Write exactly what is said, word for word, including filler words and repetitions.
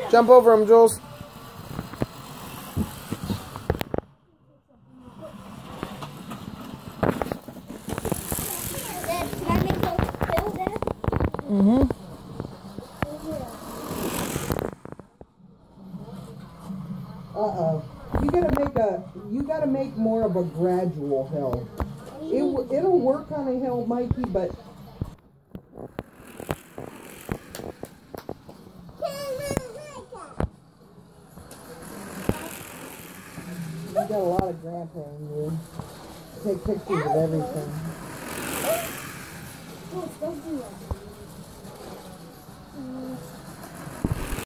Jump over him, Jules. Mm-hmm. Uh-oh. You gotta make a, you gotta make more of a gradual hill. It, it'll work on a hill, Mikey, but... You got a lot of grandpa in you. Take pictures of everything. Don't do it.